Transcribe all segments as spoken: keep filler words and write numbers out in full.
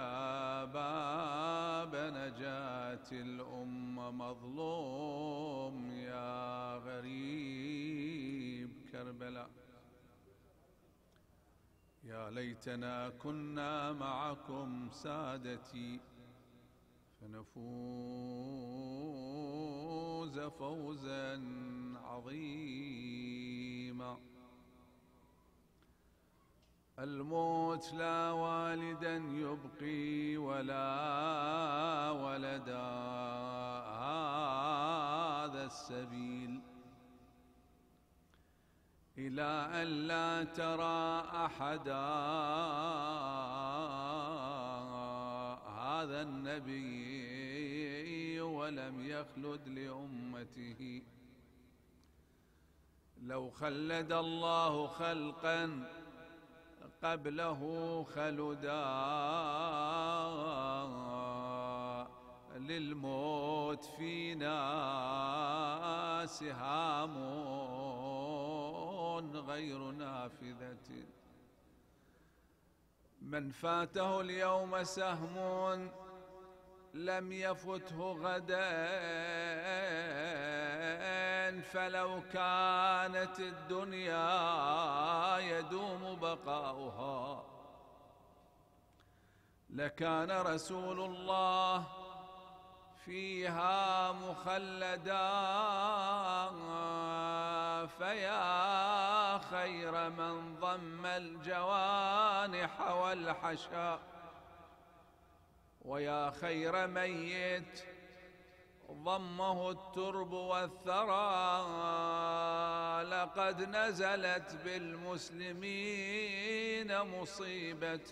يا باب نجاة الأمة مظلوم يا غريب كربلاء. يا ليتنا كنا معكم سادتي فنفوز فوزا عظيما. الموت لا والدا يبقي ولا ولدا، هذا السبيل إلى أن لا ترى أحدا، هذا النبي ولم يخلد لأمته. لو خلد الله خلقا قبله خلدا، للموت فينا سهام غير نافذة. من فاته اليوم سهم لم يفته غدا، فلو كانت الدنيا يدوم بقاؤها لكان رسول الله فيها مخلدا. فيا خير من ضم الجوانح والحشا، ويا خير ميت ضمه الترب والثرى. لقد نزلت بالمسلمين مصيبة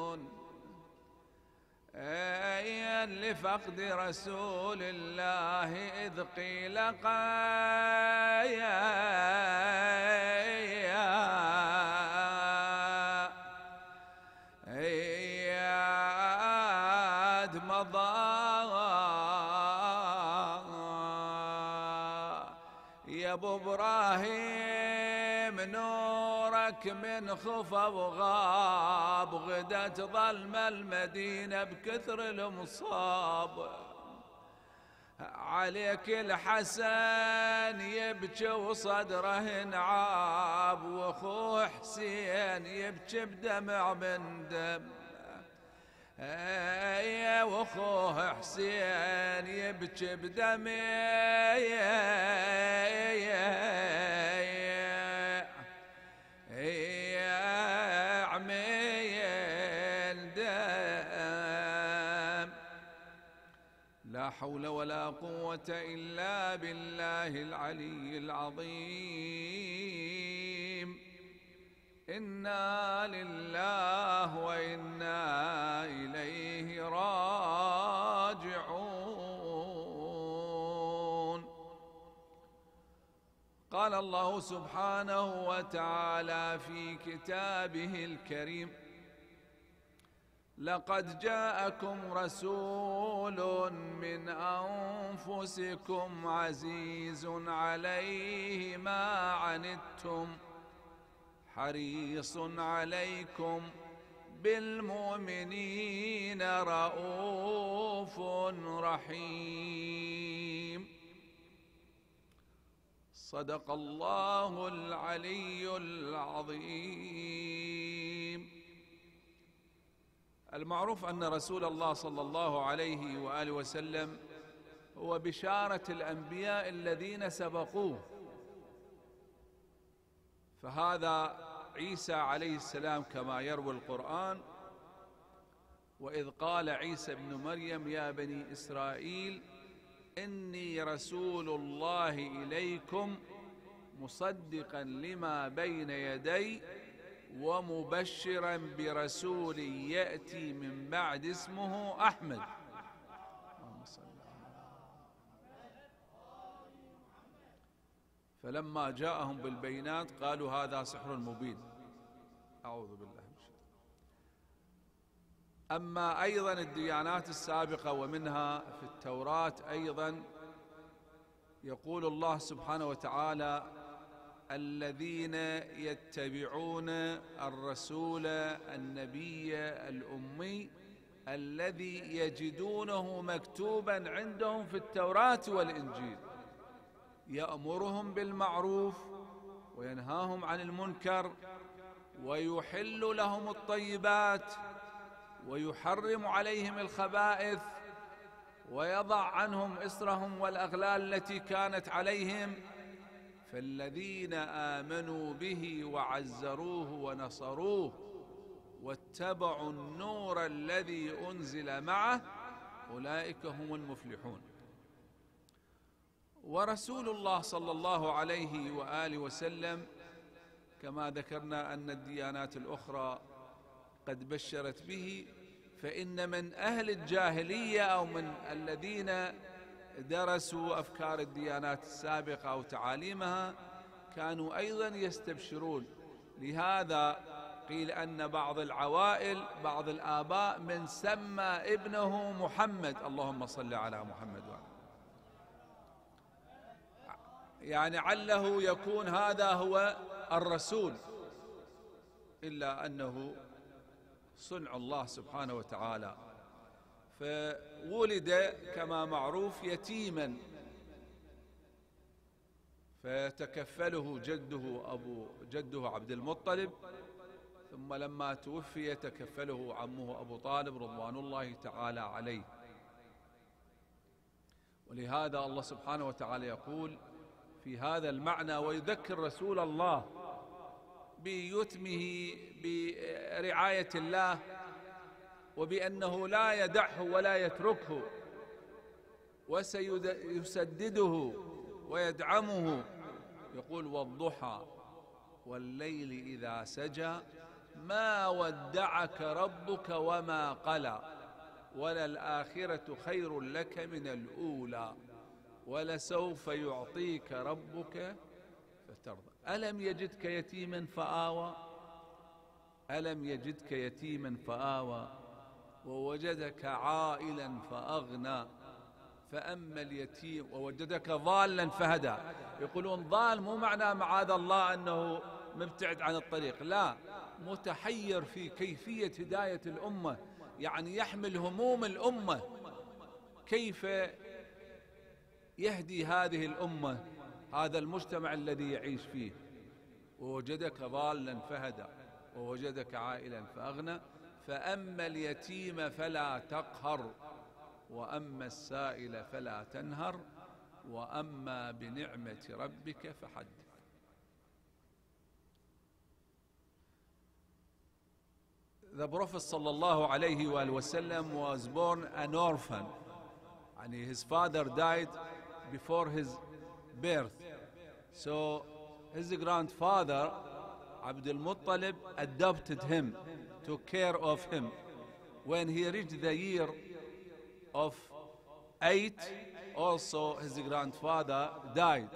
أي لفقد رسول الله، إذ قيل قياد مضى يا ابو ابراهيم نورك من خفى وغاب، غدت ظلم المدينة بكثر المصاب. عليك الحسن يبكي وصدره انعاب، واخوه حسين يبكي بدمع من دم. يا واخوه حسين يبكي بدمع عمين دم. لا حول ولا قوة إلا بالله العلي العظيم. إنا لله وإنا إليه راجعون. قال الله سبحانه وتعالى في كتابه الكريم: لقد جاءكم رسول من أنفسكم عزيز عليه ما عنتم حريص عليكم بالمؤمنين رؤوف رحيم. صدق الله العلي العظيم. المعروف أن رسول الله صلى الله عليه وآله وسلم هو بشارة الأنبياء الذين سبقوه، فهذا عيسى عليه السلام كما يروي القرآن: وإذ قال عيسى ابن مريم يا بني إسرائيل إني رسول الله إليكم مصدقا لما بين يدي ومبشرا برسول يأتي من بعد اسمه أحمد. فلما جاءهم بالبينات قالوا هذا سحر مبين. أعوذ بالله من الشيطان. أما أيضا الديانات السابقة ومنها في التوراة أيضا يقول الله سبحانه وتعالى: الذين يتبعون الرسول النبي الأمي الذي يجدونه مكتوبا عندهم في التوراة والإنجيل، يأمرهم بالمعروف وينهاهم عن المنكر ويحل لهم الطيبات ويحرم عليهم الخبائث ويضع عنهم إصرهم والأغلال التي كانت عليهم. فالذين آمنوا به وعزروه ونصروه واتبعوا النور الذي أنزل معه أولئك هم المفلحون. ورسول الله صلى الله عليه وآله وسلم كما ذكرنا أن الديانات الأخرى قد بشرت به، فإن من أهل الجاهلية أو من الذين درسوا أفكار الديانات السابقة أو تعاليمها كانوا أيضا يستبشرون. لهذا قيل أن بعض العوائل بعض الآباء من سمى ابنه محمد، اللهم صل على محمد وعلى، يعني عله يكون هذا هو الرسول، إلا أنه صنع الله سبحانه وتعالى. فولد كما معروف يتيما، فتكفله جده أبو جده عبد المطلب، ثم لما توفي تكفله عمه أبو طالب رضوان الله تعالى عليه. ولهذا الله سبحانه وتعالى يقول في هذا المعنى ويذكر رسول الله بيتمه برعاية الله وبأنه لا يدعه ولا يتركه وسيسدده ويدعمه. يقول والضحى والليل إذا سجى ما ودعك ربك وما قلى وللآخرة خير لك من الأولى ولسوف يعطيك ربك فترضى. ألم يجدك يتيما فآوى ألم يجدك يتيما فآوى ووجدك عائلا فأغنى فأما اليتيم ووجدك ضالا فهدى. يقولون ضال مو معناه معاذ الله أنه مبتعد عن الطريق، لا، متحير في كيفية هداية الأمة، يعني يحمل هموم الأمة كيف يهدي هذه الأمة هذا المجتمع الذي يعيش فيه. ووجدك ضالا فهدى ووجدك عائلا فأغنى فأما اليتيم فلا تقهر وأما السائل فلا تنهر وأما بنعمة ربك فحدث. The Prophet sallallahu alayhi wa sallam was born an orphan, and his father died before his birth. So his grandfather Abdul Muttalib adopted him, took care of him. When he reached the year of eight, also his grandfather died.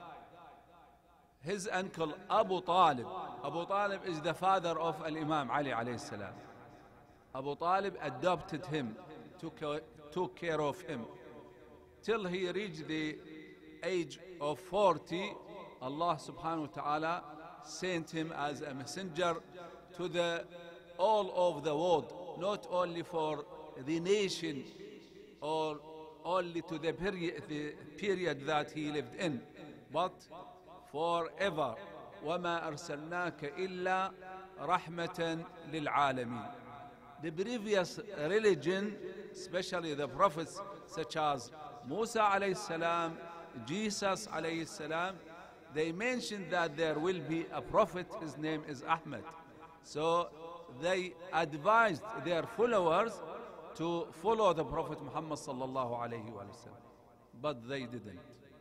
His uncle Abu Talib, Abu Talib is the father of Al-Imam Ali alayhi salam. Abu Talib adopted him, took, took care of him till he reached the age of forty. Allah subhanahu wa ta'ala sent him as a messenger to the all of the world, not only for the nation or only to the period, the period that he lived in, but forever. وَمَا أَرْسَلْنَاكَ إِلَّا رَحْمَةً لِلْعَالَمِينَ. The previous religion, especially the prophets such as Musa alayhi salam, Jesus alayhi salam, they mentioned that there will be a prophet, his name is Ahmed. So they advised their followers to follow the Prophet Muhammad sallallahu alayhi wa sallam, but they didn't.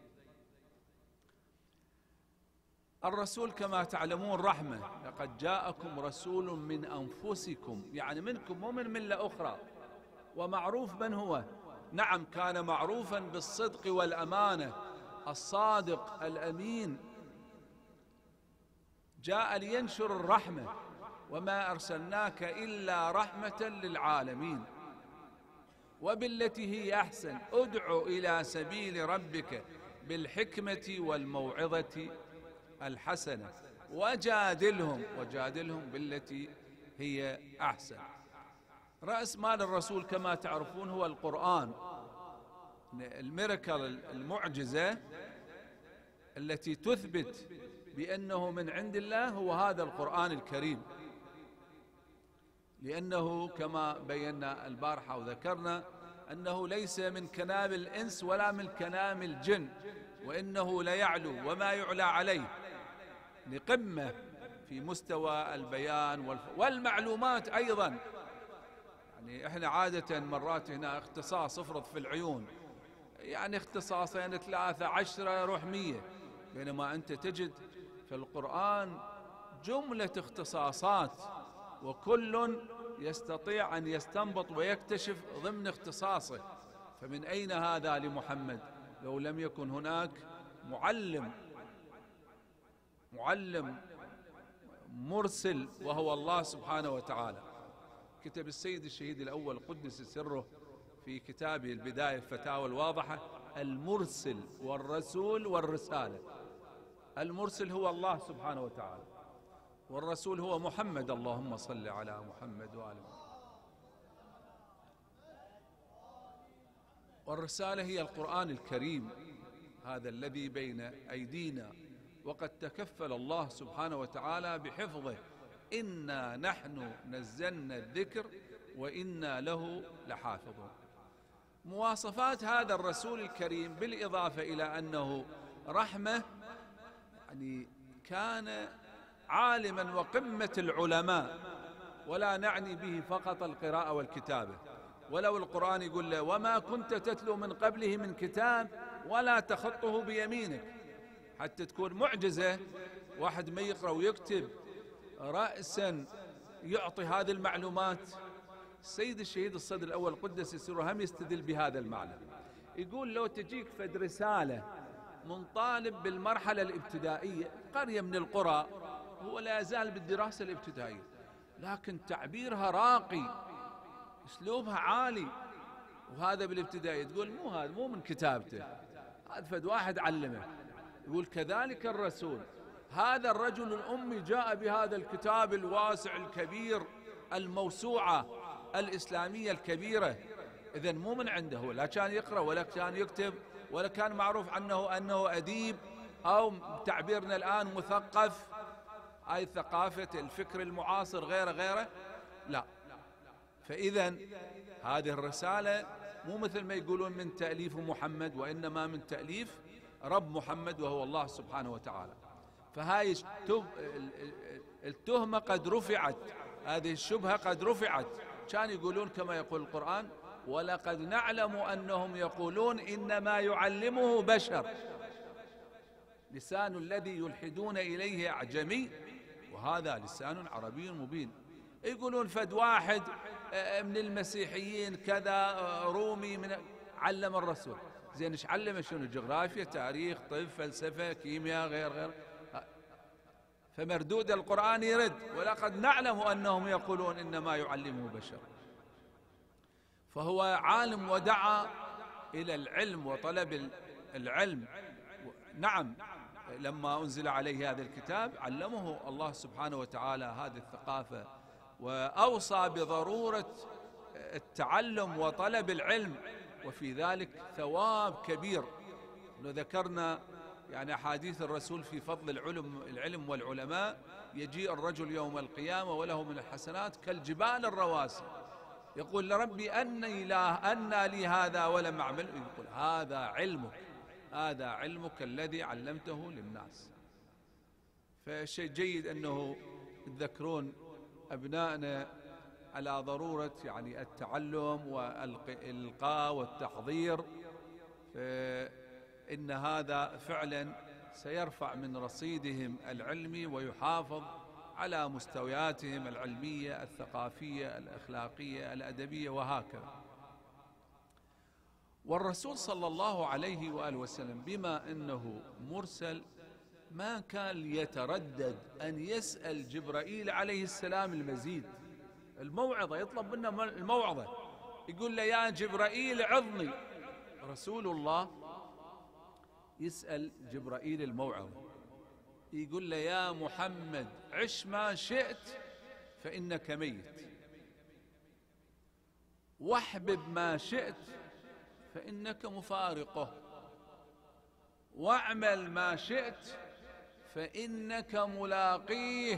الرسول كما تعلمون رحمة، لقد جاءكم رسول من أنفسكم، يعني منكم مو من ملة أخرى. ومعروف من هو؟ نعم كان معروفا بالصدق والأمانة، الصادق الأمين، جاء لينشر الرحمة. وما أرسلناك إلا رحمة للعالمين. وبالتي هي أحسن ادع إلى سبيل ربك بالحكمة والموعظة الحسنة وجادلهم وجادلهم بالتي هي أحسن. رأس مال الرسول كما تعرفون هو القرآن، الميراكل، المعجزة التي تثبت بأنه من عند الله هو هذا القرآن الكريم، لأنه كما بينا البارحة وذكرنا أنه ليس من كلام الإنس ولا من كلام الجن، وإنه ليعلو وما يعلى عليه لقمة في مستوى البيان والمعلومات أيضا. يعني إحنا عادة مرات هنا اختصاص افرض في العيون، يعني اختصاصين ثلاثة عشرة يروح مية، بينما أنت تجد في القرآن جملة اختصاصات وكل يستطيع أن يستنبط ويكتشف ضمن اختصاصه. فمن أين هذا لمحمد لو لم يكن هناك معلم معلم مرسل وهو الله سبحانه وتعالى؟ كتب السيد الشهيد الأول قدس سره في كتابه البداية الفتاوى الواضحة: المرسل والرسول والرسالة. المرسل هو الله سبحانه وتعالى، والرسول هو محمد، اللهم صل على محمد وآل محمد. والرسالة هي القرآن الكريم هذا الذي بين أيدينا، وقد تكفل الله سبحانه وتعالى بحفظه: إنا نحن نزلنا الذكر وإنا له لحافظون. مواصفات هذا الرسول الكريم بالإضافة إلى أنه رحمة، يعني كان عالما وقمة العلماء، ولا نعني به فقط القراءة والكتابة، ولو القرآن يقول له: وما كنت تتلو من قبله من كتاب ولا تخطه بيمينك، حتى تكون معجزة واحد ما يقرأ ويكتب رأسا يعطي هذه المعلومات. السيد الشهيد الصدر الأول قدس سره هم يستدل بهذا المعنى، يقول: لو تجيك فد رسالة من طالب بالمرحلة الابتدائية، قرية من القرى، هو لا يزال بالدراسة الابتدائية، لكن تعبيرها راقي، اسلوبها عالي، وهذا بالابتدائي، تقول مو هذا مو من كتابته، هذا فد واحد علمه. يقول: كذلك الرسول، هذا الرجل الأمي جاء بهذا الكتاب الواسع الكبير، الموسوعة الإسلامية الكبيرة، إذن مو من عنده، لا كان يقرأ ولا كان يكتب ولا كان معروف عنه أنه أديب أو تعبيرنا الآن مثقف، أي ثقافة الفكر المعاصر غيره غيره، لا. فإذا هذه الرسالة مو مثل ما يقولون من تأليف محمد، وإنما من تأليف رب محمد وهو الله سبحانه وتعالى. فهاي التهمة قد رفعت، هذه الشبهة قد رفعت. كان يقولون كما يقول القرآن: ولقد نعلم أنهم يقولون إنما يعلمه بشر، لسان الذي يلحدون إليه أعجمي وهذا لسان عربي مبين. يقولون فد واحد من المسيحيين كذا رومي من علم الرسول، زين ايش علمه؟ شنو؟ جغرافيا، تاريخ، طب، فلسفة، كيمياء، غير غير. فمردود القرآن يرد: ولقد نعلم أنهم يقولون إنما يعلمه بشر. فهو عالم ودعا إلى العلم وطلب العلم. نعم، لما أنزل عليه هذا الكتاب علمه الله سبحانه وتعالى هذه الثقافة، وأوصى بضرورة التعلم وطلب العلم، وفي ذلك ثواب كبير. ذكرنا يعني أحاديث الرسول في فضل العلم العلم والعلماء: يجيء الرجل يوم القيامة وله من الحسنات كالجبال الرواسي، يقول: لربي أني لا أنى لي هذا ولم أعمل، يقول: هذا علمك، هذا علمك الذي علمته للناس. فالشيء جيد أنه تذكرون أبنائنا على ضرورة يعني التعلم والإلقاء والتحضير، فإن هذا فعلا سيرفع من رصيدهم العلمي ويحافظ على مستوياتهم العلمية الثقافية الأخلاقية الأدبية وهكذا. والرسول صلى الله عليه وآله وسلم بما أنه مرسل ما كان يتردد أن يسأل جبرائيل عليه السلام المزيد، الموعظة، يطلب منه الموعظة، يقول له: يا جبرائيل عظني. رسول الله يسأل جبرائيل الموعظة، يقول له: يا محمد عش ما شئت فإنك ميت. واحبب ما شئت فإنك مفارقه، واعمل ما شئت فإنك ملاقيه.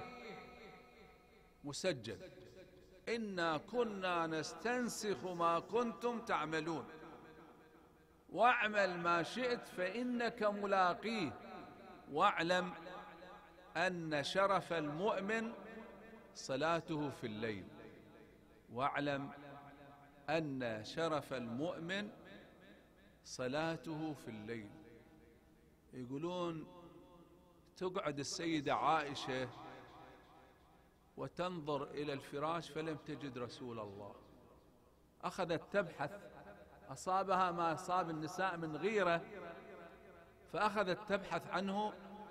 مسجل: إنا كنا نستنسخ ما كنتم تعملون، واعمل ما شئت فإنك ملاقيه، واعلم أن شرف المؤمن صلاته في الليل، واعلم أن شرف المؤمن صلاته في الليل. يقولون تقعد السيدة عائشة وتنظر إلى الفراش فلم تجد رسول الله، أخذت تبحث، أصابها ما أصاب النساء من غيرة، فأخذت تبحث عنه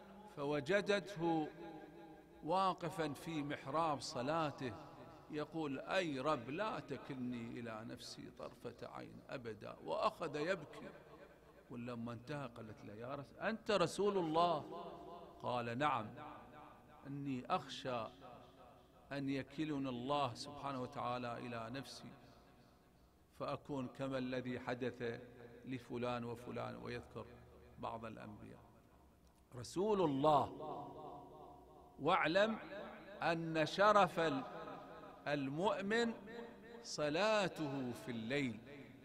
فوجدته واقفا في محراب صلاته يقول: أي رب لا تكلني إلى نفسي طرفة عين أبدا، وأخذ يبكي. ولما انتهى قالت له: يا رسول أنت رسول الله؟ قال: نعم، إني أخشى أن يكلني الله سبحانه وتعالى إلى نفسي فأكون كما الذي حدث لفلان وفلان، ويذكر بعض الأنبياء. رسول الله. واعلم أن شرف المؤمن صلاته في الليل.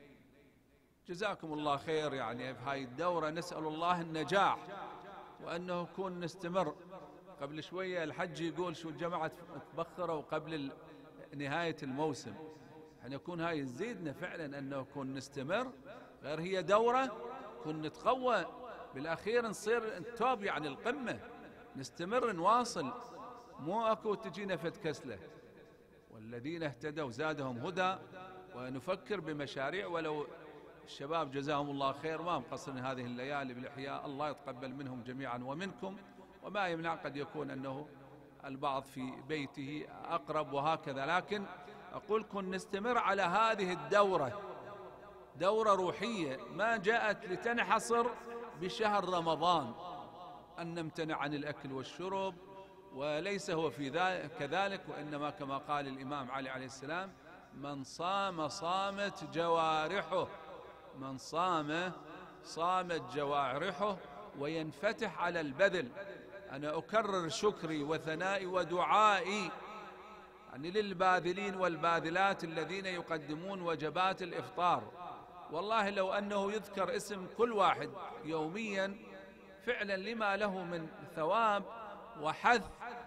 جزاكم الله خير. يعني في هاي الدورة نسأل الله النجاح وأنه يكون نستمر. قبل شوية الحج يقول شو الجماعة تبخروا قبل نهاية الموسم، يعني يكون هاي تزيدنا فعلا أنه يكون نستمر، غير هي دورة كن نتقوى بالأخير نصير توب، يعني القمة، نستمر نواصل، مو أكو تجينا فد كسلة. والذين اهتدوا زادهم هدى. ونفكر بمشاريع، ولو الشباب جزاهم الله خير ما مقصرين هذه الليالي بالإحياء، الله يتقبل منهم جميعا ومنكم. وما يمنع قد يكون أنه البعض في بيته أقرب وهكذا، لكن أقول كن نستمر على هذه الدورة، دورة روحية ما جاءت لتنحصر بشهر رمضان، أن نمتنع عن الأكل والشرب، وليس هو في ذلك كذلك، وإنما كما قال الإمام علي عليه السلام: من صام صامت جوارحه، من صام صامت جوارحه، وينفتح على البذل. أنا أكرر شكري وثنائي ودعائي يعني للباذلين والباذلات الذين يقدمون وجبات الإفطار. والله لو أنه يذكر اسم كل واحد يوميا فعلا لما له من ثواب وحث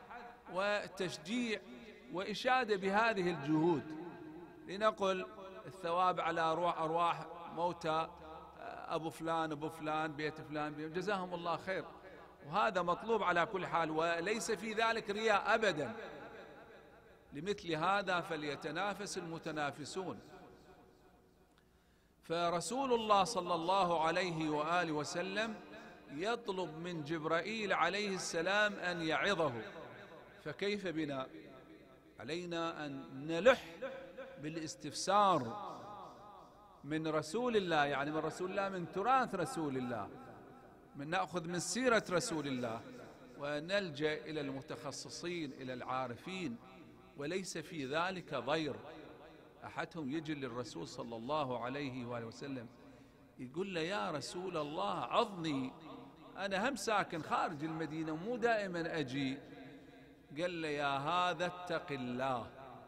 وتشجيع وإشادة بهذه الجهود، لنقل الثواب على أرواح موتى أبو فلان أبو فلان بيت فلان، جزاهم الله خير. وهذا مطلوب على كل حال، وليس في ذلك رياء أبدا. لمثل هذا فليتنافس المتنافسون. فرسول الله صلى الله عليه وآله وسلم يطلب من جبرائيل عليه السلام أن يعظه، فكيف بنا؟ علينا أن نلح بالاستفسار من رسول الله، يعني من رسول الله، من تراث رسول الله، من نأخذ من سيرة رسول الله، ونلجأ إلى المتخصصين إلى العارفين، وليس في ذلك ضير. أحدهم يجي للرسول صلى الله عليه وآله وسلم يقول له: يا رسول الله عظني، أنا هم ساكن خارج المدينة مو دائما أجي. قال له: يا هذا اتق الله.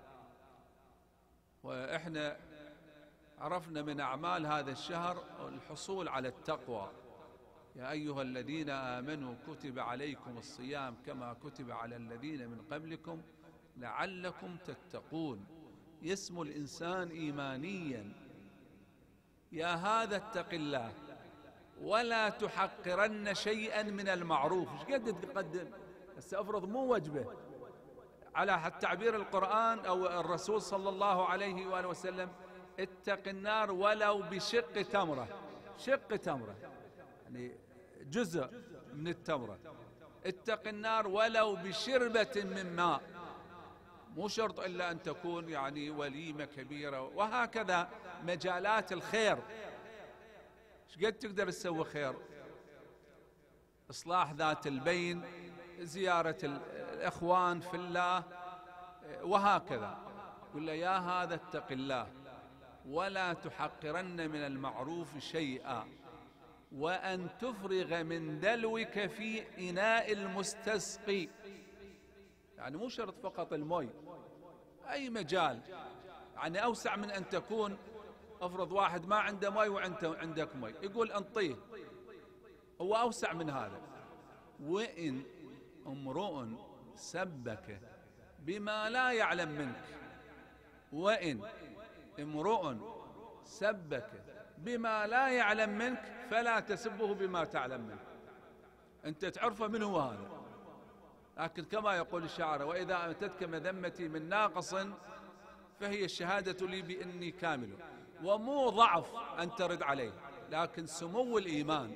وإحنا عرفنا من أعمال هذا الشهر الحصول على التقوى. يا أيها الذين آمنوا كتب عليكم الصيام كما كتب على الذين من قبلكم لعلكم تتقون. يسمو الإنسان إيمانيا: يا هذا اتق الله ولا تحقرن شيئا من المعروف. ايش قد تقدم؟ هسه افرض مو وجبه، على تعبير القرآن أو الرسول صلى الله عليه وآله وسلم: اتق النار ولو بشق تمرة. شق تمرة يعني جزء من التمرة. اتق النار ولو بشربة من ماء، مو شرط إلا أن تكون يعني وليمة كبيرة. وهكذا مجالات الخير، ايش قد تقدر تسوي خير؟ إصلاح ذات البين، زيارة الإخوان في الله، وهكذا. يقول له: يا هذا اتق الله ولا تحقرن من المعروف شيئا وأن تفرغ من دلوك في إناء المستسقي. يعني مو شرط فقط المي، أي مجال، يعني أوسع من أن تكون، افرض واحد ما عنده مي وأنت عندك مي، يقول انطيه، هو أوسع من هذا. وإن امرؤ سبك بما لا يعلم منك، وإن امرؤ سبك بما لا يعلم منك فلا تسبه بما تعلم منه. أنت تعرفه من هو هذا، لكن كما يقول الشاعر: وإذا أتتك مذمتي من ناقص فهي الشهادة لي بإني كامل. ومو ضعف أن ترد عليه، لكن سمو الإيمان.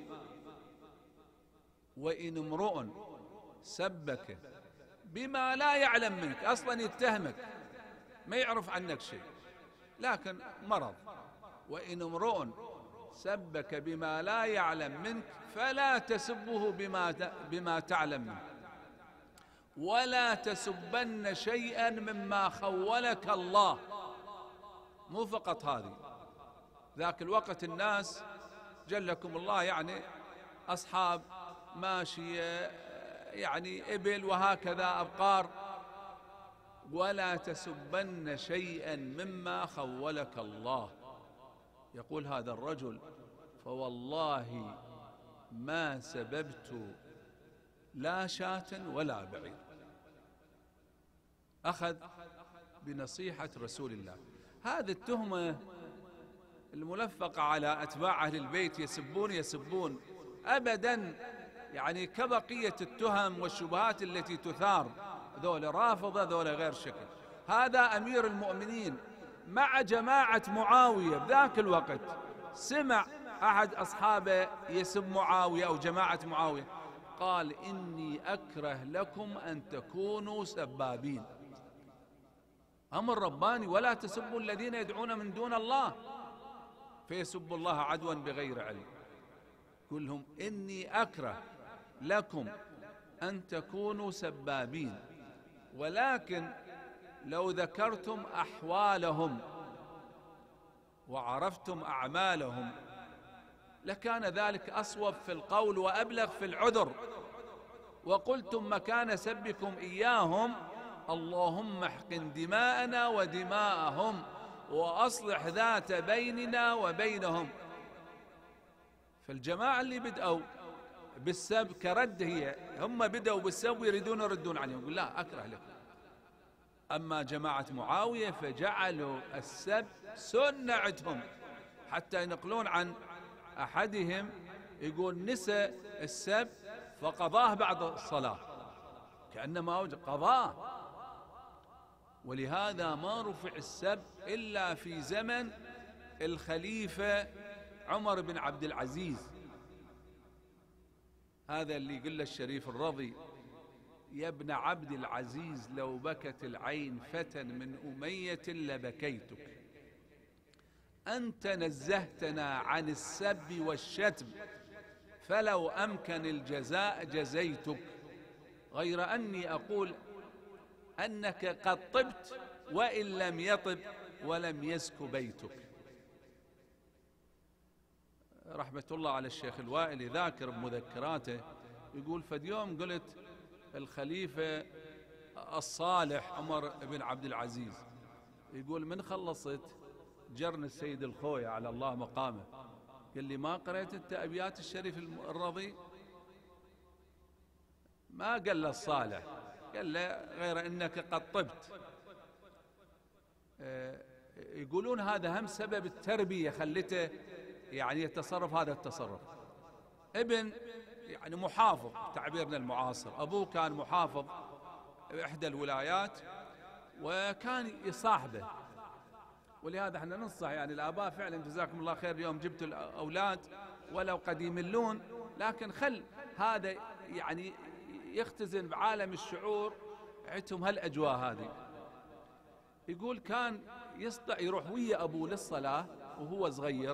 وإن امرؤ سبك بما لا يعلم منك، أصلا يتهمك ما يعرف عنك شيء لكن مرض. وإن امرؤ سبك بما لا يعلم منك فلا تسبه بما بما تعلم منه، ولا تسبن شيئا مما خولك الله. مو فقط هذه، ذاك الوقت الناس جلكم الله يعني أصحاب ماشية، يعني إبل وهكذا أبقار. ولا تسبن شيئا مما خولك الله. يقول هذا الرجل: فوالله ما سببت لا شاة ولا بعير. أخذ بنصيحة رسول الله. هذه التهمة الملفقة على أتباع أهل البيت، يسبون يسبون أبدا، يعني كبقية التهم والشبهات التي تثار، ذولا رافضة ذولا غير شكل. هذا أمير المؤمنين مع جماعة معاوية بذاك الوقت، سمع أحد أصحابه يسب معاوية أو جماعة معاوية، قال: إني أكره لكم أن تكونوا سبابين. أمر رباني: ولا تسبوا الذين يدعون من دون الله فيسبوا الله عدوا بغير علم. قل لهم: إني أكره لكم أن تكونوا سبابين، ولكن لو ذكرتم أحوالهم وعرفتم أعمالهم لكان ذلك أصوب في القول وأبلغ في العذر. وقلتم مكان سبكم إياهم: اللهم احقن دماءنا ودماءهم وأصلح ذات بيننا وبينهم. فالجماعة اللي بدأوا بالسب كرد، هي هم بدأوا بالسب ويريدون يردون عنهم، يقول: لا أكره لكم. أما جماعة معاوية فجعلوا السب سنة عندهم، حتى ينقلون عن أحدهم يقول: نسى السب فقضاه بعد الصلاة، كأنما وجد قضاه. ولهذا ما رفع السب إلا في زمن الخليفة عمر بن عبد العزيز. هذا اللي يقول له الشريف الرضي: يا ابن عبد العزيز لو بكت العين فتى من أمية لبكيتك، أنت نزهتنا عن السب والشتم، فلو أمكن الجزاء جزيتك، غير أني أقول أنك قد طبت وإن لم يطب ولم يزك بيتك. رحمة الله على الشيخ الوائلي ذاكر بمذكراته، يقول: فد يوم قلت الخليفة الصالح عمر بن عبد العزيز، يقول: من خلصت جرن السيد الخوي على الله مقامه، قال لي: ما قرأت انت أبيات الشريف الرضي؟ ما قال له الصالح، قال له غير انك قد طبت. يقولون هذا هم سبب التربية خلته يعني يتصرف هذا التصرف. ابن يعني محافظ تعبيرنا المعاصر، أبوه كان محافظ بإحدى الولايات وكان يصاحبه، ولهذا احنا ننصح يعني الآباء فعلا جزاكم الله خير، اليوم جبتوا الأولاد ولو قد يملون، لكن خل هذا يعني يختزن بعالم الشعور عندهم هالأجواء هذه. يقول كان يصدع يروح ويا أبوه للصلاة وهو صغير،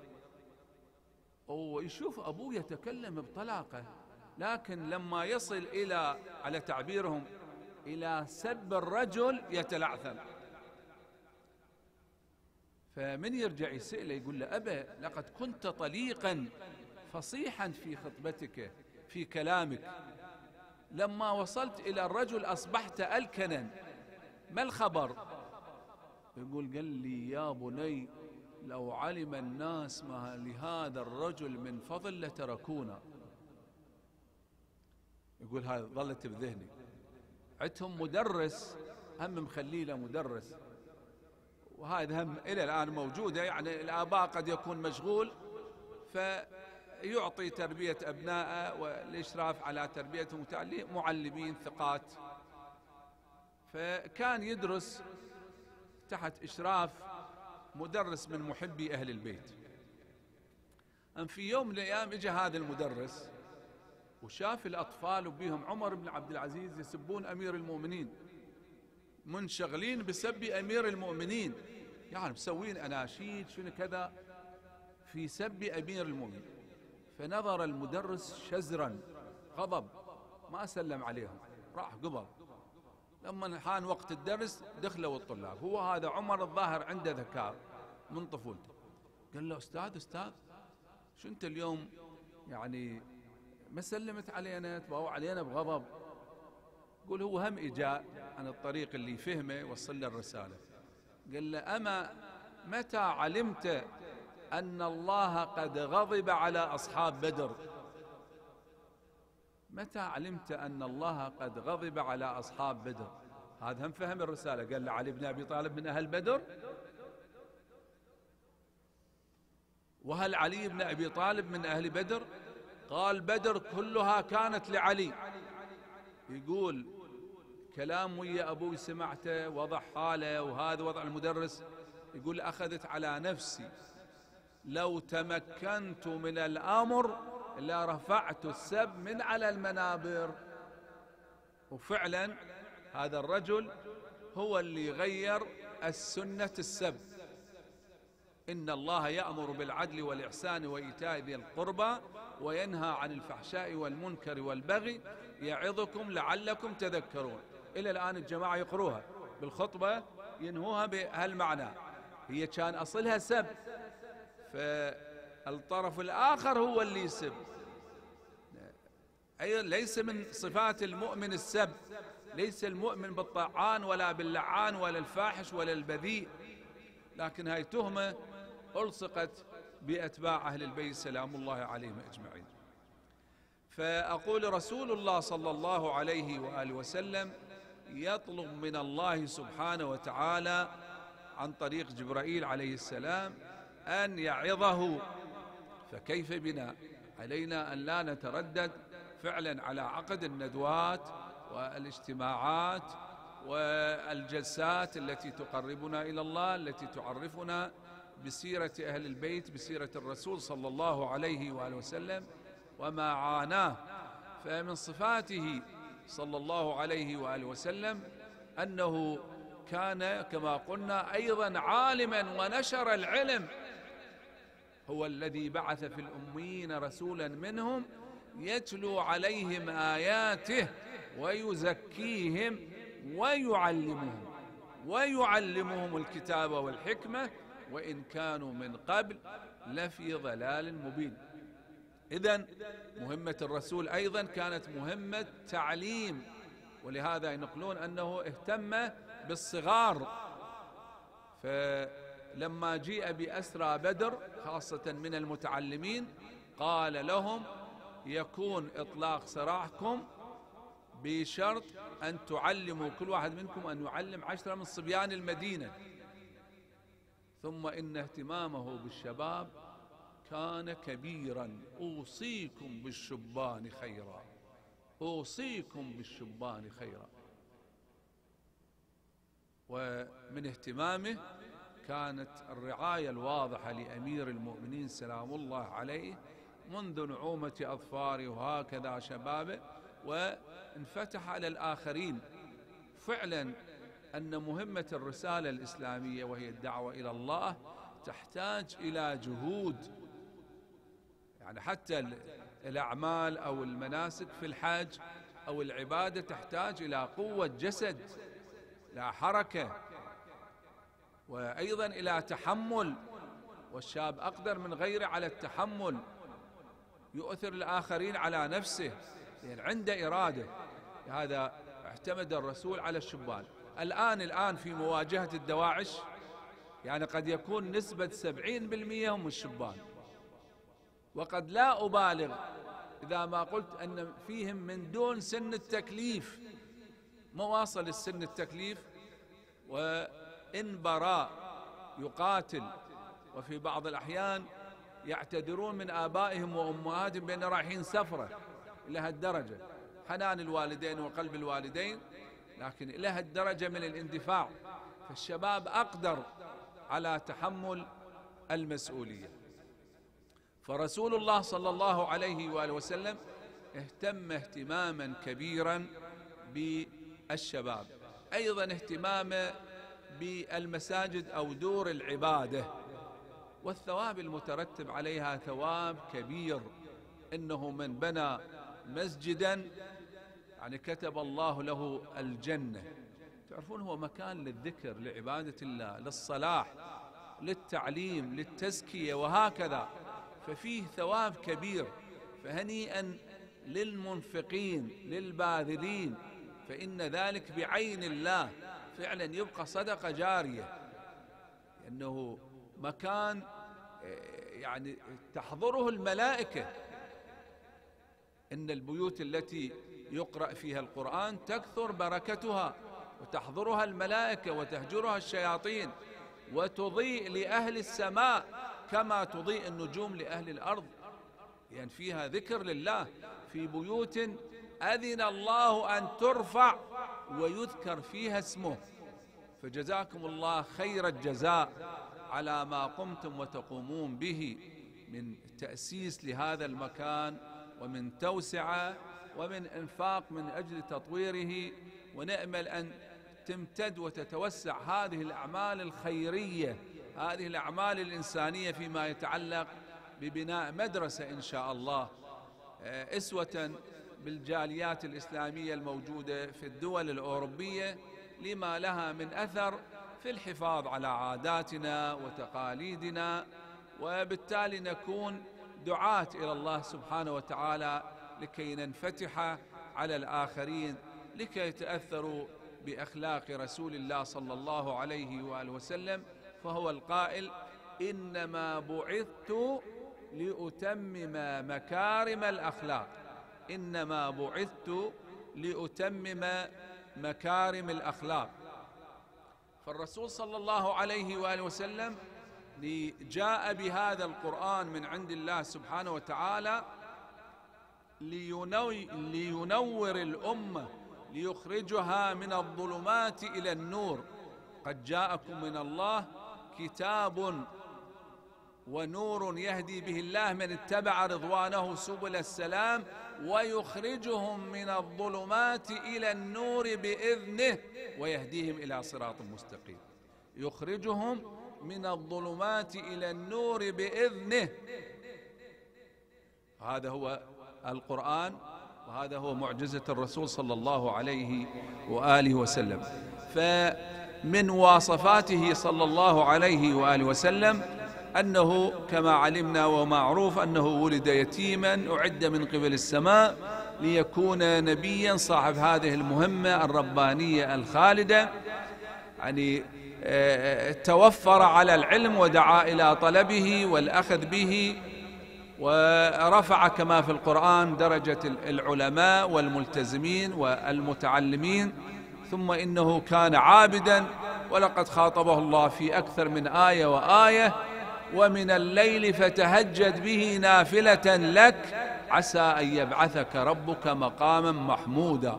ويشوف أبوه يتكلم بطلاقة، لكن لما يصل إلى على تعبيرهم إلى سب الرجل يتلعثم. فمن يرجع يسأله يقول له: أبا، لقد كنت طليقا فصيحا في خطبتك في كلامك، لما وصلت إلى الرجل أصبحت ألكنا، ما الخبر؟ يقول: قال لي: يا بني، لو علم الناس ما لهذا الرجل من فضل لتركونا. يقول: هذا ظلت بذهني. عندهم مدرس هم مخلي له مدرس، وهذا هم إلى الآن موجودة، يعني الآباء قد يكون مشغول فيعطي تربية أبنائه والإشراف على تربيتهم وتعليم معلمين ثقات. فكان يدرس تحت إشراف مدرس من محبي أهل البيت. أم في يوم من الأيام إجا هذا المدرس وشاف الأطفال وبيهم عمر بن عبد العزيز يسبون أمير المؤمنين، منشغلين بسب أمير المؤمنين، يعني مسوين أناشيد شنو كذا في سب أمير المؤمنين. فنظر المدرس شزرا، غضب، ما سلم عليهم، راح قبل. لما حان وقت الدرس دخلوا الطلاب، هو هذا عمر الظاهر عنده ذكاء من طفولته، قال له: أستاذ أستاذ شو أنت اليوم يعني ما سلمت علينا، تباوع علينا بغضب؟ قول: هو هم إجاء عن الطريق اللي فهمه وصل له الرسالة. قال له: أما متى علمت أن الله قد غضب على أصحاب بدر؟ متى علمت أن الله قد غضب على أصحاب بدر؟ هذا هم فهم الرسالة. قال له: علي بن أبي طالب من أهل بدر؟ وهل علي بن أبي طالب من أهل بدر؟ قال: بدر كلها كانت لعلي. يقول: كلام ويا أبوي سمعته، وضع حاله، وهذا وضع المدرس. يقول: أخذت على نفسي لو تمكنت من الأمر لرفعت السب من على المنابر. وفعلا هذا الرجل هو اللي غير السنة السب. إن الله يأمر بالعدل والإحسان وإيتاء ذي القربى وينهى عن الفحشاء والمنكر والبغي يعظكم لعلكم تذكرون. إلى الآن الجماعة يقروها بالخطبة، ينهوها بهالمعنى. هي كان أصلها سب، فالطرف الآخر هو اللي يسب. أي ليس من صفات المؤمن السب، ليس المؤمن بالطعان ولا باللعان ولا الفاحش ولا البذيء، لكن هاي تهمة ألصقت بأتباع أهل البيت سلام الله عليهم أجمعين. فأقول: رسول الله صلى الله عليه وآله وسلم يطلب من الله سبحانه وتعالى عن طريق جبرائيل عليه السلام أن يعظه، فكيف بنا؟ علينا أن لا نتردد فعلا على عقد الندوات والاجتماعات والجلسات التي تقربنا إلى الله، التي تعرفنا بسيرة أهل البيت، بسيرة الرسول صلى الله عليه وآله وسلم وما عاناه. فمن صفاته صلى الله عليه وآله وسلم أنه كان كما قلنا أيضا عالما ونشر العلم. هو الذي بعث في الأميين رسولا منهم يتلو عليهم آياته ويزكيهم ويعلمهم ويعلمهم الكتاب والحكمة وإن كانوا من قبل لفي ضلال مبين. إذن مهمة الرسول أيضا كانت مهمة تعليم، ولهذا ينقلون أنه اهتم بالصغار. فلما جيء بأسرى بدر خاصة من المتعلمين قال لهم: يكون إطلاق سراحكم بشرط أن تعلموا كل واحد منكم أن يعلم عشرة من صبيان المدينة، ثم إن اهتمامه بالشباب كان كبيرا. أوصيكم بالشبان خيرا، أوصيكم بالشبان خيرا. ومن اهتمامه كانت الرعاية الواضحة لأمير المؤمنين سلام الله عليه منذ نعومة أظفاره وهكذا شبابه، وانفتح على الآخرين. فعلا أن مهمة الرسالة الإسلامية وهي الدعوة إلى الله تحتاج إلى جهود، يعني حتى الأعمال أو المناسك في الحج أو العبادة تحتاج إلى قوة جسد، لا حركة. وأيضا إلى تحمل، والشاب أقدر من غيره على التحمل، يؤثر الآخرين على نفسه، يعني عنده إرادة. هذا اعتمد الرسول على الشبان. الآن الآن في مواجهة الدواعش يعني قد يكون نسبة سبعين بالمئة هم الشبان، وقد لا أبالغ إذا ما قلت أن فيهم من دون سن التكليف، ما واصل السن التكليف وإن براء يقاتل، وفي بعض الأحيان يعتذرون من آبائهم وأمهاتهم بأن رايحين سفرة إلى هالدرجة، حنان الوالدين وقلب الوالدين، لكن إلى هالدرجة من الاندفاع. فالشباب أقدر على تحمل المسؤولية. فرسول الله صلى الله عليه وآله وسلم اهتم اهتماما كبيرا بالشباب، أيضا اهتمامه بالمساجد أو دور العبادة، والثواب المترتب عليها ثواب كبير. إنه من بنى مسجدا يعني كتب الله له الجنة. تعرفون هو مكان للذكر، لعبادة الله، للصلاح، للتعليم، للتزكية، وهكذا، ففيه ثواب كبير. فهنيئا للمنفقين للباذلين، فإن ذلك بعين الله فعلا يبقى صدقة جارية، لأنه مكان يعني تحضره الملائكة. إن البيوت التي يقرأ فيها القرآن تكثر بركتها، وتحضرها الملائكة وتهجرها الشياطين، وتضيء لأهل السماء كما تضيء النجوم لأهل الأرض، يعني فيها ذكر لله في بيوت أذن الله أن ترفع ويذكر فيها اسمه. فجزاكم الله خير الجزاء على ما قمتم وتقومون به من تأسيس لهذا المكان، ومن توسعة، ومن إنفاق من أجل تطويره. ونأمل أن تمتد وتتوسع هذه الأعمال الخيرية، هذه الأعمال الإنسانية، فيما يتعلق ببناء مدرسة إن شاء الله أسوة بالجاليات الإسلامية الموجودة في الدول الأوروبية، لما لها من أثر في الحفاظ على عاداتنا وتقاليدنا، وبالتالي نكون دعاة إلى الله سبحانه وتعالى لكي ننفتح على الآخرين، لكي يتأثروا بأخلاق رسول الله صلى الله عليه وآله وسلم. فهو القائل: إنما بعثت لأتمم مكارم الأخلاق، إنما بعثت لأتمم مكارم الأخلاق. فالرسول صلى الله عليه وآله وسلم جاء بهذا القرآن من عند الله سبحانه وتعالى لينور الأمة، ليخرجها من الظلمات إلى النور. قد جاءكم من الله كتاب ونور يهدي به الله من اتبع رضوانه سبل السلام، ويخرجهم من الظلمات إلى النور بإذنه ويهديهم إلى صراط مستقيم. يخرجهم من الظلمات إلى النور بإذنه. هذا هو القرآن، وهذا هو معجزة الرسول صلى الله عليه وآله وسلم. فمن مواصفاته صلى الله عليه وآله وسلم أنه كما علمنا ومعروف أنه ولد يتيما، أعد من قبل السماء ليكون نبيا صاحب هذه المهمة الربانية الخالدة. يعني توفر على العلم ودعا إلى طلبه والأخذ به، ورفع كما في القرآن درجة العلماء والملتزمين والمتعلمين. ثم إنه كان عابدا، ولقد خاطبه الله في أكثر من آية وآية: ومن الليل فتهجد به نافلة لك عسى أن يبعثك ربك مقاما محمودا.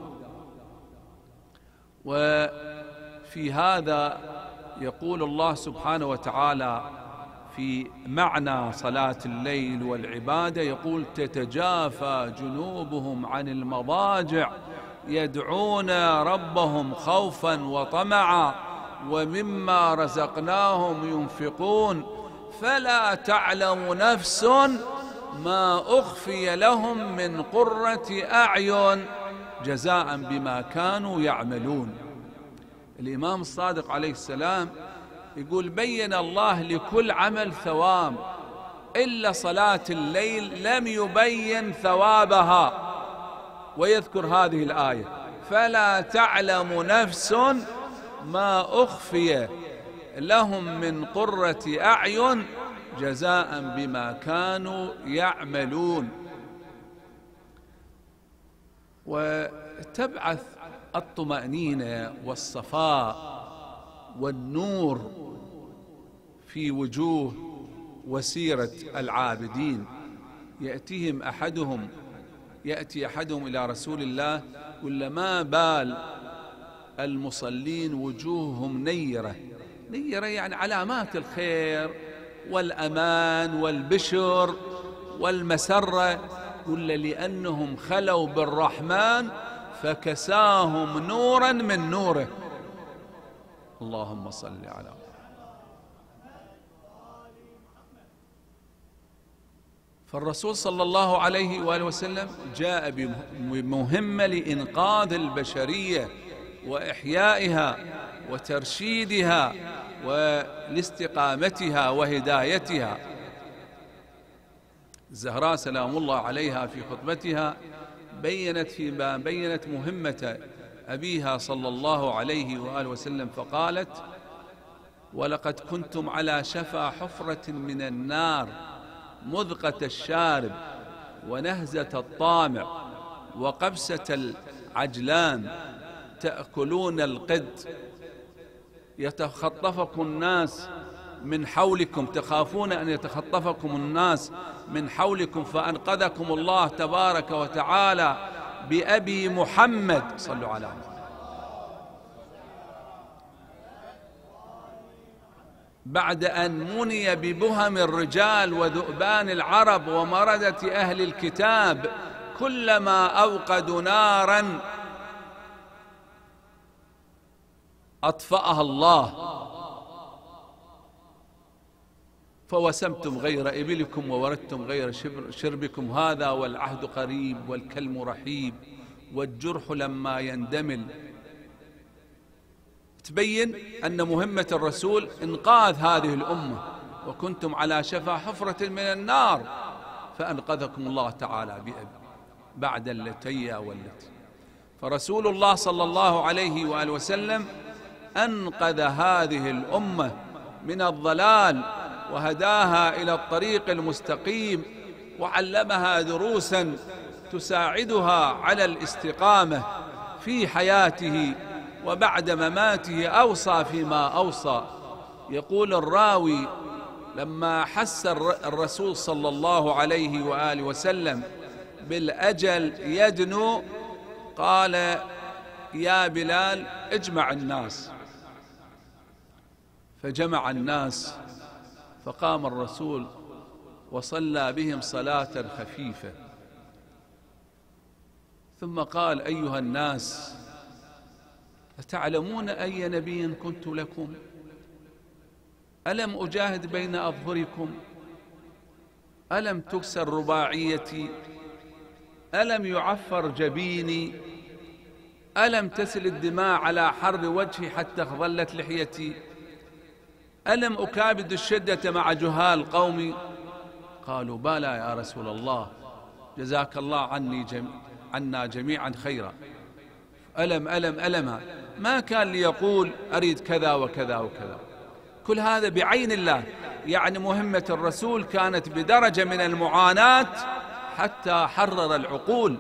وفي هذا يقول الله سبحانه وتعالى في معنى صلاة الليل والعبادة، يقول: تتجافى جنوبهم عن المضاجع يدعون ربهم خوفا وطمعا ومما رزقناهم ينفقون فلا تعلم نفس ما أخفي لهم من قرة أعين جزاء بما كانوا يعملون. الإمام الصادق عليه السلام يقول بين الله لكل عمل ثواب إلا صلاة الليل لم يبين ثوابها، ويذكر هذه الآية: فلا تعلم نفس ما أخفي لهم من قرة أعين جزاء بما كانوا يعملون. وتبعث الطمأنينة والصفاء والنور في وجوه وسيرة العابدين. يأتيهم أحدهم يأتي أحدهم إلى رسول الله ولا ما بال المصلين وجوههم نيرة. نيرة يعني علامات الخير والأمان والبشر والمسرة، ولا لأنهم خلوا بالرحمن فكساهم نورا من نوره. اللهم صل على محمد. فالرسول صلى الله عليه وآله وسلم جاء بمهمة لإنقاذ البشرية وإحيائها وترشيدها ولاستقامتها وهدايتها. الزهراء سلام الله عليها في خطبتها بيّنت فيما بيّنت مهمة أبيها صلى الله عليه وآله وسلم فقالت: ولقد كنتم على شفا حفرة من النار مذقة الشارب ونهزة الطامع وقبسة العجلان تأكلون القد، يتخطفكم الناس من حولكم، تخافون أن يتخطفكم الناس من حولكم، فأنقذكم الله تبارك وتعالى بأبي محمد. صلوا على محمد. بعد أن مني ببهم الرجال وذؤبان العرب ومردة أهل الكتاب، كلما أوقدوا نارا أطفأها الله، فوسمتم غير إبلكم ووردتم غير شربكم، هذا والعهد قريب والكلم رحيب والجرح لما يندمل. تبين أن مهمة الرسول إنقاذ هذه الأمة، وكنتم على شفا حفرة من النار فأنقذكم الله تعالى بأبي بعد التي والتي. فرسول الله صلى الله عليه وآله وسلم أنقذ هذه الأمة من الضلال وهداها إلى الطريق المستقيم، وعلمها دروسا تساعدها على الاستقامة في حياته، وبعد مماته أوصى فيما أوصى. يقول الراوي: لما حس الرسول صلى الله عليه وآله وسلم بالأجل يدنو قال: يا بلال اجمع الناس. فجمع الناس، فقام الرسول وصلى بهم صلاة خفيفة، ثم قال: أيها الناس، أتعلمون أي نبي كنت لكم؟ ألم أجاهد بين أظهركم؟ ألم تكسر رباعيتي؟ ألم يعفر جبيني؟ ألم تسل الدماء على حر وجهي حتى ظلت لحيتي؟ ألم أكابد الشدة مع جهال قومي؟ قالوا: بلى يا رسول الله، جزاك الله عني جم... عنا جميعا خيرا. ألم ألم ألم ما كان ليقول أريد كذا وكذا وكذا. كل هذا بعين الله. يعني مهمة الرسول كانت بدرجة من المعاناة حتى حرر العقول.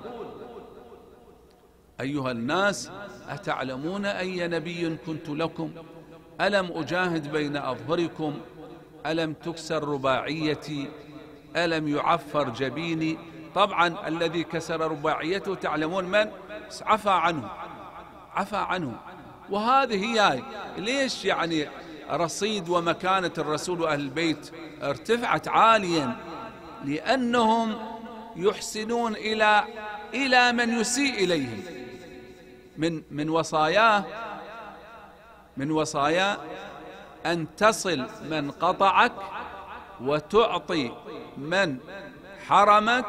أيها الناس، أتعلمون أي نبي كنت لكم؟ ألم أجاهد بين أظهركم؟ ألم تكسر رباعيتي؟ ألم يعفر جبيني؟ طبعا الذي كسر رباعيته تعلمون من؟ عفى عنه، عفى عنه. وهذه هي ليش يعني رصيد ومكانة الرسول وأهل البيت ارتفعت عاليا، لأنهم يحسنون إلى إلى من يسيء إليهم. من من وصاياه من وصايا أن تصل من قطعك وتعطي من حرمك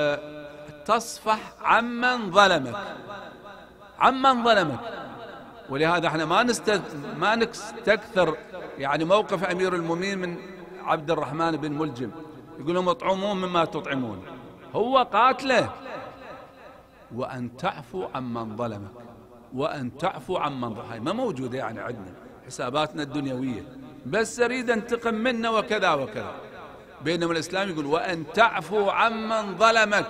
وتصفح عمن ظلمك عمن ظلمك ولهذا احنا ما نست ما نستكثر يعني موقف أمير المؤمنين من عبد الرحمن بن ملجم، يقول لهم اطعمون مما تطعمون، هو قاتله. وأن تعفو عمن ظلمك، وأن تعفو عمن ظلمك، هاي ما موجودة يعني عندنا حساباتنا الدنيوية، بس أريد أنتقم منه وكذا وكذا. بينما الإسلام يقول وأن تعفو عمن ظلمك.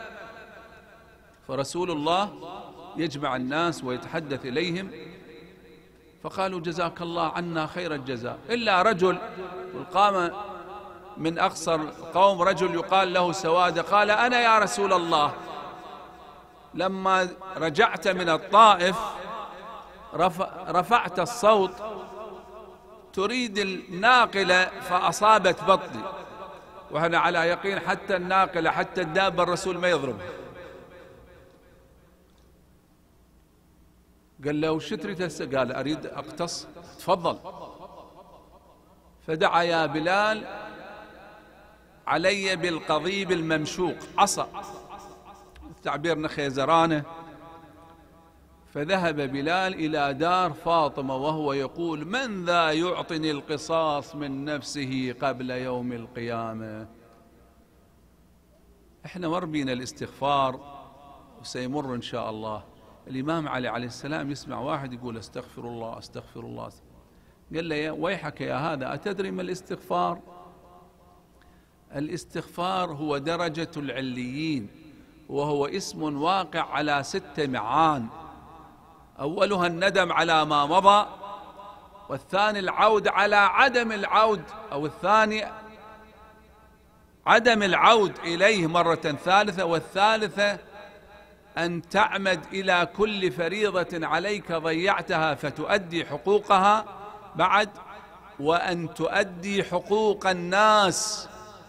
فرسول الله يجمع الناس ويتحدث إليهم، فقالوا جزاك الله عنا خير الجزاء، إلا رجل قام من أقصر قوم، رجل يقال له سوادة، قال أنا يا رسول الله لما رجعت من الطائف رفعت الصوت تريد الناقلة فأصابت بطني، وأنا على يقين حتى الناقلة حتى الدابة الرسول ما يضرب. قال له وش تريد هسه؟ قال أريد أقتص. تفضل. فدعا يا بلال علي بالقضيب الممشوق، عصا تعبيرنا خيزرانه. فذهب بلال إلى دار فاطمة وهو يقول من ذا يعطني القصاص من نفسه قبل يوم القيامة. احنا مر بينا الاستغفار وسيمر إن شاء الله. الإمام علي عليه السلام يسمع واحد يقول استغفر الله استغفر الله، قال له ويحك يا هذا أتدري ما الاستغفار؟ الاستغفار هو درجة العليين، وهو اسم واقع على ست معان، أولها الندم على ما مضى، والثاني العود على عدم العود، أو الثاني عدم العود إليه مرة ثالثة، والثالثة أن تعمد إلى كل فريضة عليك ضيعتها فتؤدي حقوقها بعد، وأن تؤدي حقوق الناس.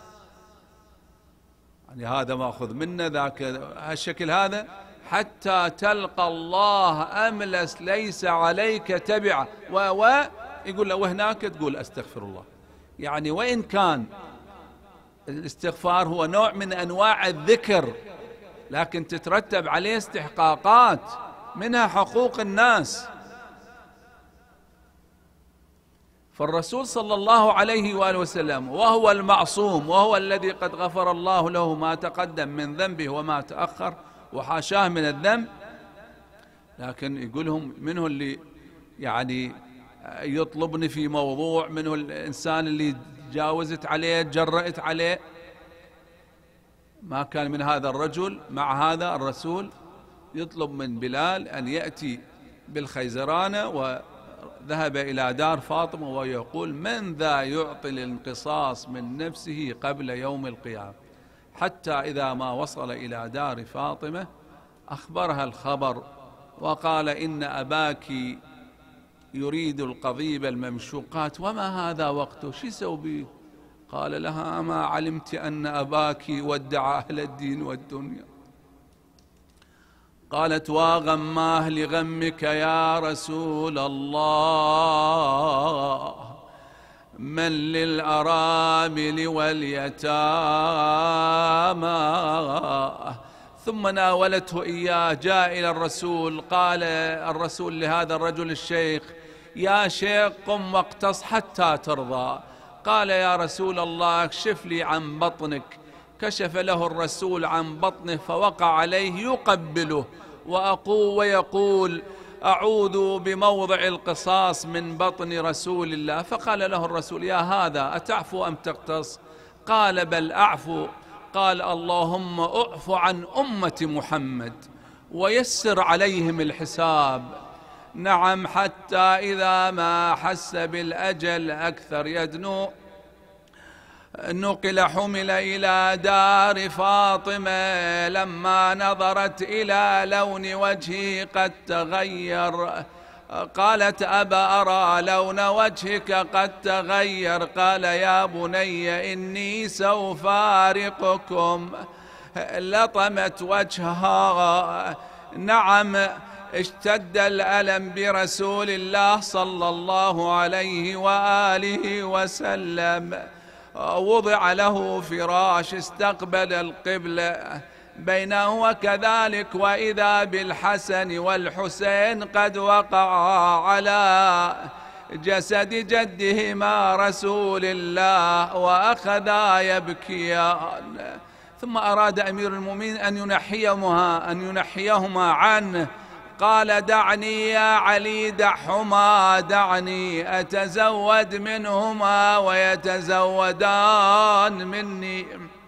يعني هذا ماخذ منا ذاك هالشكل هذا حتى تلقى الله أملس ليس عليك تبعه، و يقول له وهناك تقول استغفر الله. يعني وإن كان الاستغفار هو نوع من أنواع الذكر، لكن تترتب عليه استحقاقات، منها حقوق الناس. فالرسول صلى الله عليه وآله وسلم وهو المعصوم، وهو الذي قد غفر الله له ما تقدم من ذنبه وما تأخر وحاشاه من الذنب، لكن يقولهم منه اللي يعني يطلبني في موضوع، منه الإنسان اللي تجاوزت عليه تجرأت عليه. ما كان من هذا الرجل مع هذا الرسول يطلب من بلال أن يأتي بالخيزرانة، وذهب إلى دار فاطمة ويقول من ذا يعطي الانقصاص من نفسه قبل يوم القيامة. حتى إذا ما وصل إلى دار فاطمة أخبرها الخبر وقال إن أباك يريد القضيب الممشوقات، وما هذا وقته، شو يسوي به؟ قال لها أما علمت أن أباك ودع أهل الدين والدنيا؟ قالت واغماه لغمك يا رسول الله، من للأرامل واليتامى. ثم ناولته إياه، جاء إلى الرسول، قال الرسول لهذا الرجل الشيخ يا شيخ قم واقتص حتى ترضى. قال يا رسول الله اكشف لي عن بطنك. كشف له الرسول عن بطنه فوقع عليه يقبله وأقول ويقول أعوذ بموضع القصاص من بطن رسول الله. فقال له الرسول يا هذا أتعفو أم تقتص؟ قال بل أعفو. قال اللهم أعف عن أمة محمد ويسر عليهم الحساب. نعم، حتى إذا ما حس بالأجل أكثر يدنو نقل حمل إلى دار فاطمة. لما نظرت إلى لون وجهه قد تغير قالت أبا أرى لون وجهك قد تغير. قال يا بني إني سوف أفارقكم. لطمت وجهها. نعم، اشتد الألم برسول الله صلى الله عليه وآله وسلم. وضع له فراش استقبل القبلة. بينه وكذلك وإذا بالحسن والحسين قد وقعا على جسد جدهما رسول الله وأخذا يبكيان. ثم أراد أمير المؤمنين أن ينحيهما أن ينحيهما عنه، قال دعني يا علي، دعهما، دعني أتزود منهما ويتزودان مني،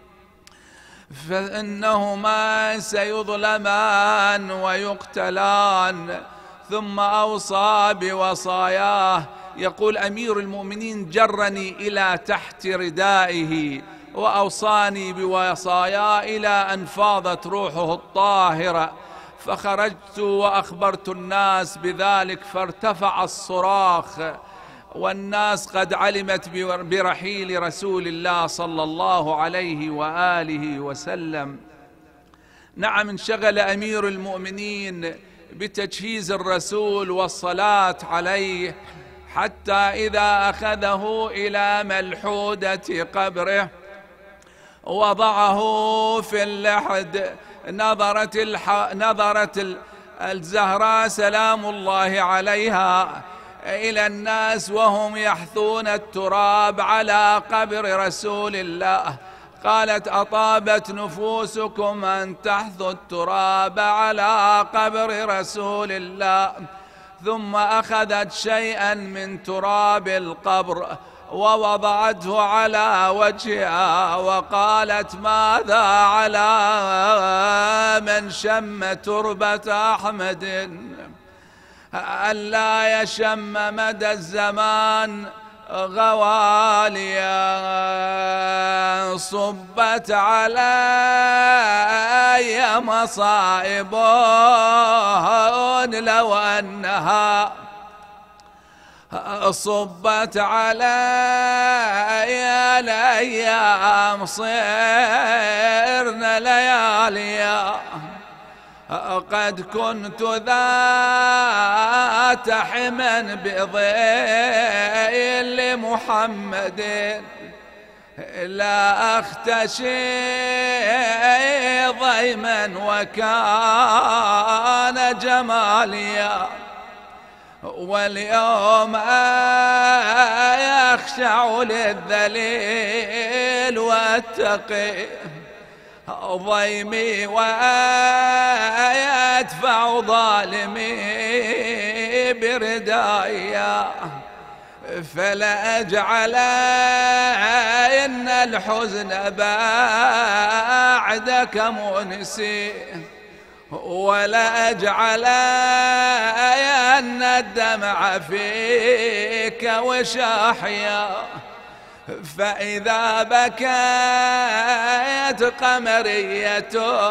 فإنهما سيظلمان ويقتلان. ثم أوصى بوصاياه، يقول أمير المؤمنين جرني إلى تحت ردائه وأوصاني بوصاياه إلى أن فاضت روحه الطاهرة، فخرجت وأخبرت الناس بذلك، فارتفع الصراخ والناس قد علمت برحيل رسول الله صلى الله عليه وآله وسلم. نعم، انشغل أمير المؤمنين بتجهيز الرسول والصلاة عليه، حتى إذا أخذه إلى ملحودة قبره وضعه في اللحد، نظرت, الح... نظرت الزهراء سلام الله عليها إلى الناس وهم يحثون التراب على قبر رسول الله، قالت أطابت نفوسكم أن تحثوا التراب على قبر رسول الله. ثم أخذت شيئا من تراب القبر ووضعته على وجهها وقالت ماذا على من شم تربة أحمد ألا يشم مدى الزمان غواليا، صبت علي مصائب لو أنها صبت علي الأيام صرنا لياليا، قد كنت ذات حمى بظل محمد لا أختشي ضيما وكان جماليا، واليوم يخشع للذليل واتقي ضيمي ويدفع ظالمي بردايا، فلا أجعل إن الحزن بعدك مؤنسي، ولا أجعل أن الدمع فيك وشاحيا، فإذا بكيت قمرية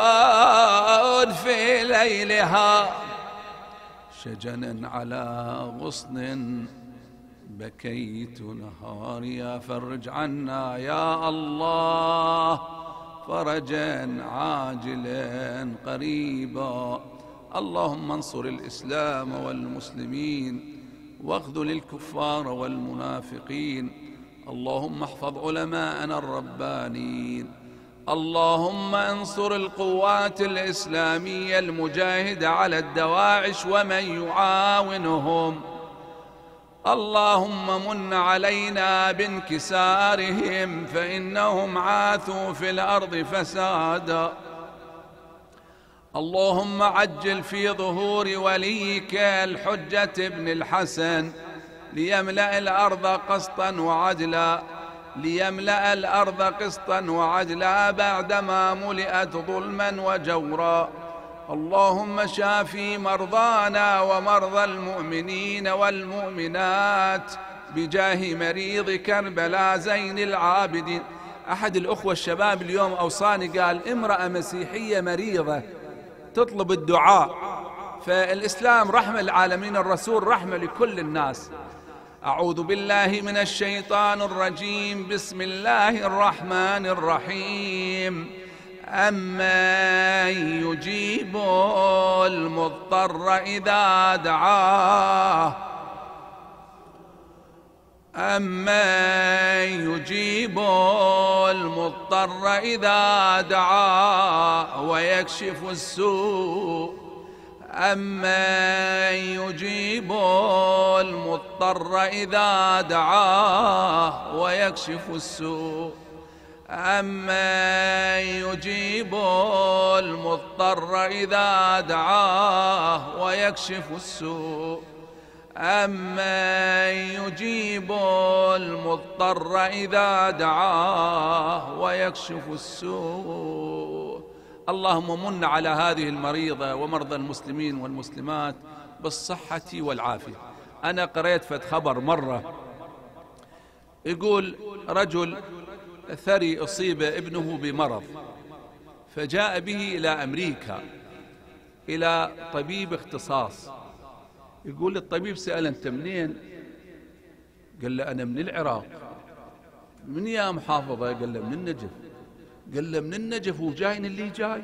في ليلها شجنا على غصن بكيت نهاريا، فرج عنا يا الله فرجا عاجلا قريبا. اللهم انصر الإسلام والمسلمين واخذل الكفار والمنافقين. اللهم احفظ علماءنا الربانيين. اللهم انصر القوات الإسلامية المجاهدة على الدواعش ومن يعاونهم. اللهم من علينا بانكسارهم فإنهم عاثوا في الأرض فسادا. اللهم عجل في ظهور وليك الحجة بن الحسن ليملأ الأرض قسطا وعدلا، ليملأ الأرض قسطا وعدلا بعدما ملئت ظلما وجورا. اللهم شافي مرضانا ومرضى المؤمنين والمؤمنات بجاه مريض كربلاء زين العابدين. أحد الأخوة الشباب اليوم أوصاني، قال امرأة مسيحية مريضة تطلب الدعاء، فالإسلام رحمة للعالمين، الرسول رحمة لكل الناس. أعوذ بالله من الشيطان الرجيم. بسم الله الرحمن الرحيم. أمن يجيب المضطر إذا دعاه أمن يجيب المضطر إذا دعاه ويكشف السوء أمن يجيب المضطر إذا دعاه ويكشف السوء أمن يجيب المضطر إذا دعاه ويكشف السوء أمن يجيب المضطر إذا دعاه ويكشف السوء. اللهم من على هذه المريضة ومرضى المسلمين والمسلمات بالصحة والعافية. أنا قرأت فد خبر مرة يقول رجل ثري أصيب ابنه بمرض فجاء به إلى أمريكا إلى طبيب اختصاص. يقول الطبيب سأل أنت منين؟ قال له أنا من العراق. من يا محافظة؟ قال له من النجف. قال له من النجف وجاين اللي جاي؟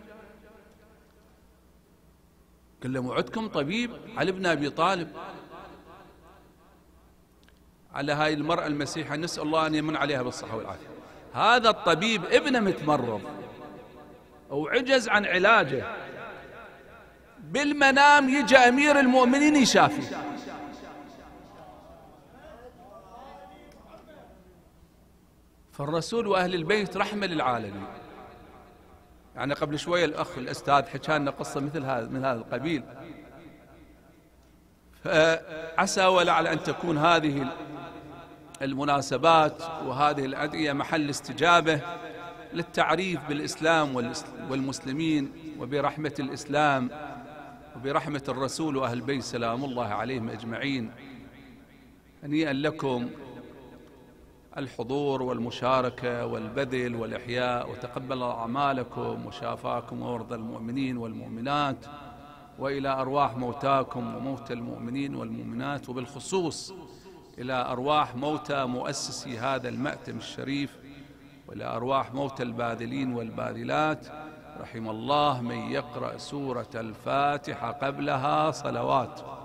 قال له وعدكم طبيب علي ابن أبي طالب. على هاي المرأة المسيحة نسأل الله أن يمن عليها بالصحة والعافية. هذا الطبيب ابنه متمرض وعجز عن علاجه، بالمنام يجي أمير المؤمنين يشافي. فالرسول وأهل البيت رحمة للعالمين. يعني قبل شوية الأخ الأستاذ حكى لنا قصة مثل هذا من هذا القبيل، فعسى ولعل أن تكون هذه المناسبات وهذه الأدعية محل استجابة للتعريف بالإسلام والمسلمين وبرحمة الإسلام وبرحمة الرسول وأهل البيت سلام الله عليهم أجمعين. هنيئا لكم الحضور والمشاركة والبذل والإحياء، وتقبل أعمالكم وشافاكم وورد المؤمنين والمؤمنات، وإلى أرواح موتاكم وموتى المؤمنين والمؤمنات، وبالخصوص إلى أرواح موتى مؤسسي هذا المأتم الشريف، وإلى أرواح موتى الباذلين والباذلات. رحم الله من يقرأ سورة الفاتحة قبلها صلوات.